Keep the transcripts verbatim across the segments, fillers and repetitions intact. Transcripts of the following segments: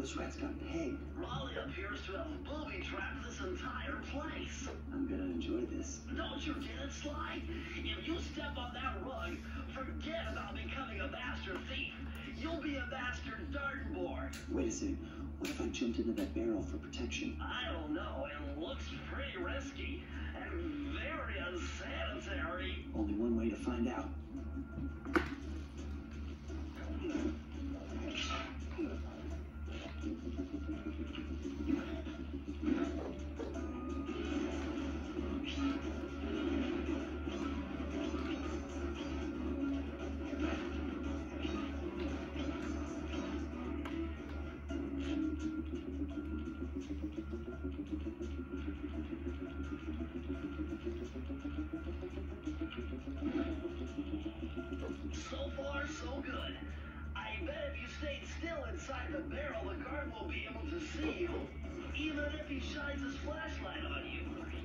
This rat's got pegged. Raleigh appears to have booby-trapped this entire place. I'm gonna enjoy this. Don't you get it, Sly? If you step on that rug, forget about becoming a master thief. You'll be a master dartboard. Wait a second. What if I jumped into that barrel for protection? I don't know. It looks pretty risky and very unsanitary. Only one way to find out. So far, so good. I bet if you stayed still inside the barrel, the guard will be able to see you, even if he shines his flashlight on you.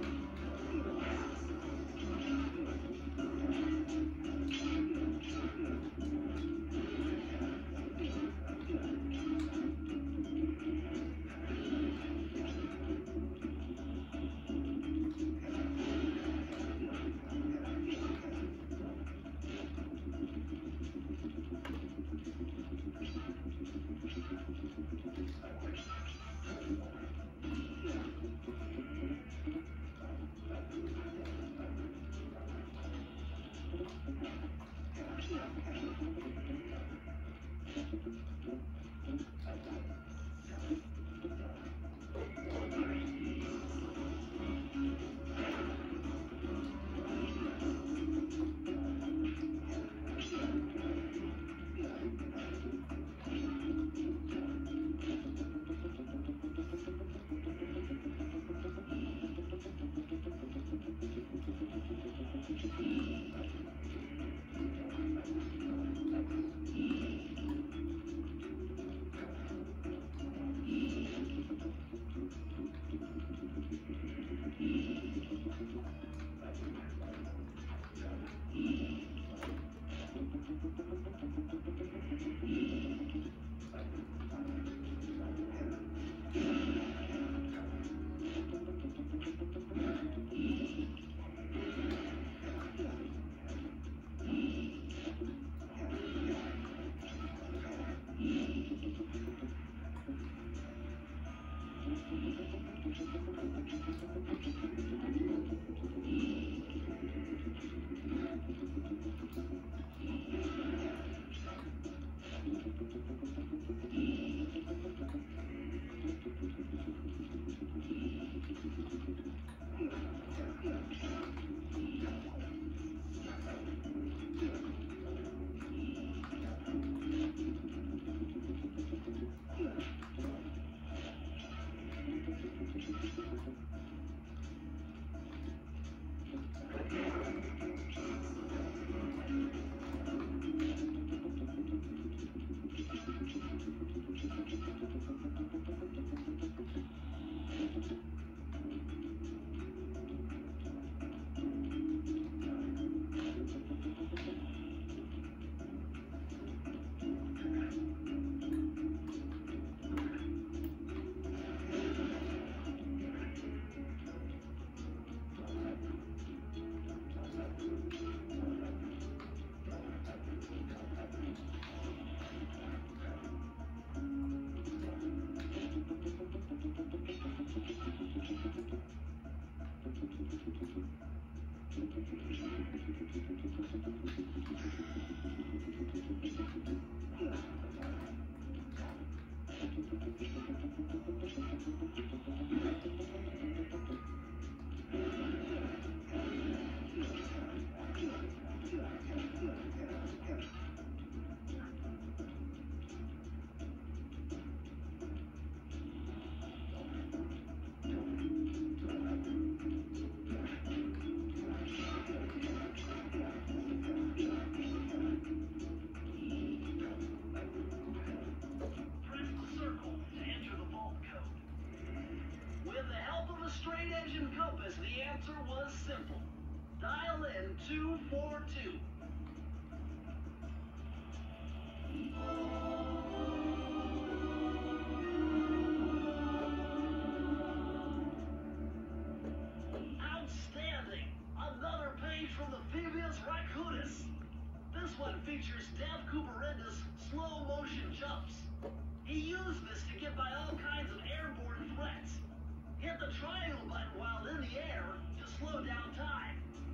The answer was simple. Dial in two four two. features Sly Cooper's slow motion jumps. He used this to get by all kinds of airborne threats. Hit the triangle button while in the air to slow down time.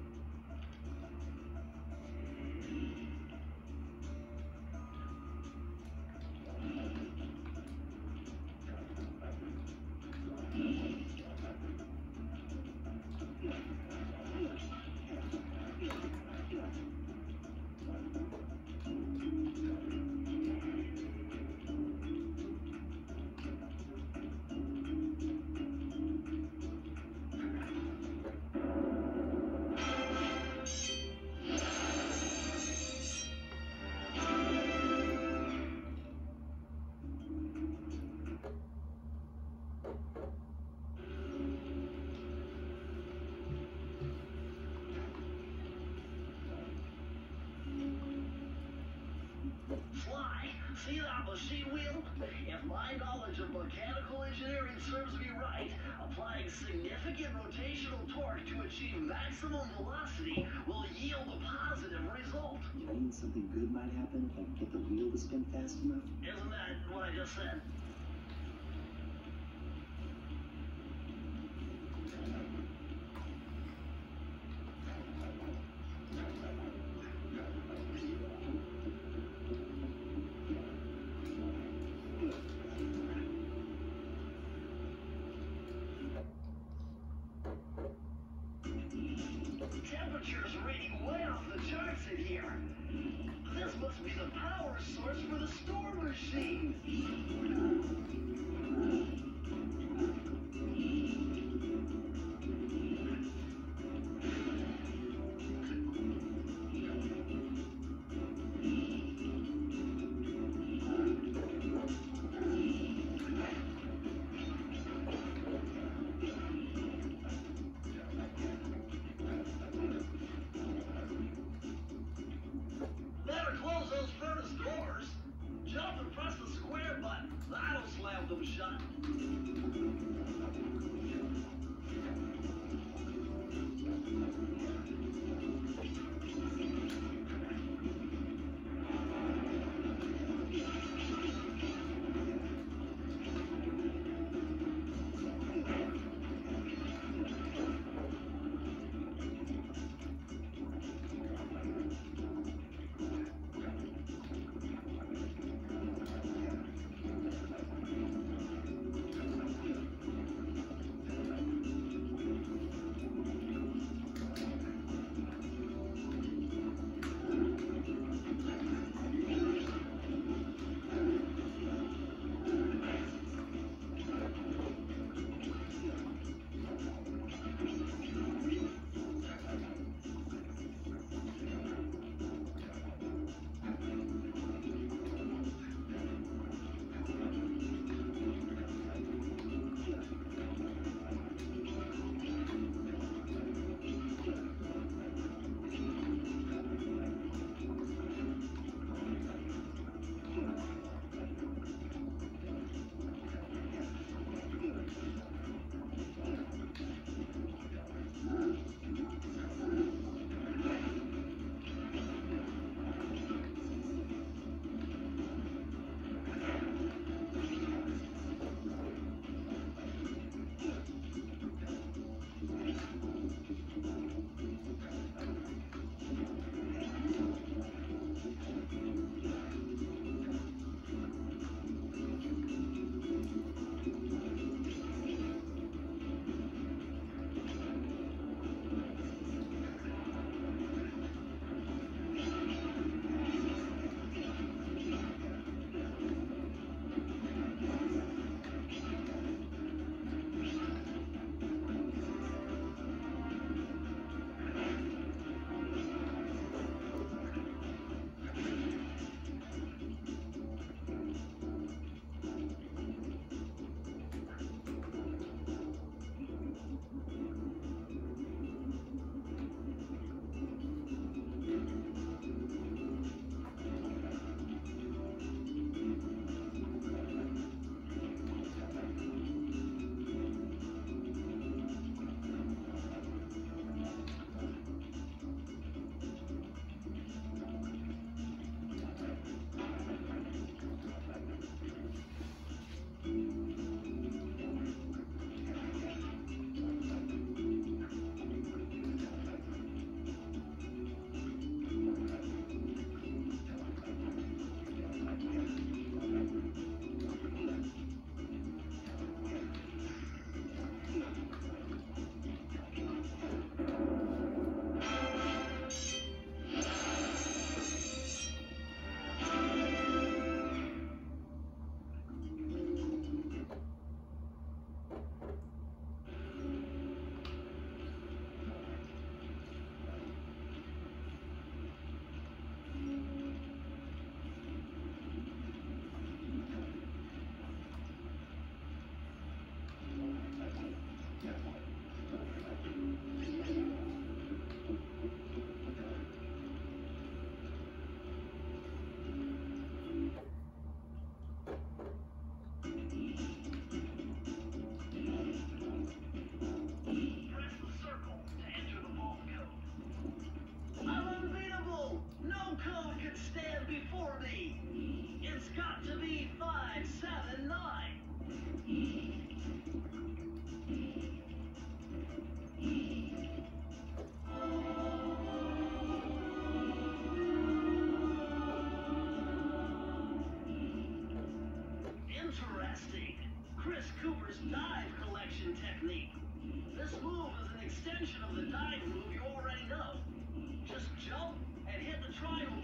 Sly, see that machine wheel? If my knowledge of mechanical engineering serves me right, applying significant rotational torque to achieve maximum velocity will yield a positive result. You mean something good might happen if I can get the wheel to spin fast enough? Isn't that what I just said? Temperature's reading way off the charts in here. This must be the power source for the storm machine. Better close those furnace doors. Jump and press the square button. for me. It's got to be five seven nine. Interesting. Chris Cooper's dive collection technique. This move is an extension of the dive move you already know. Just jump and hit the triangle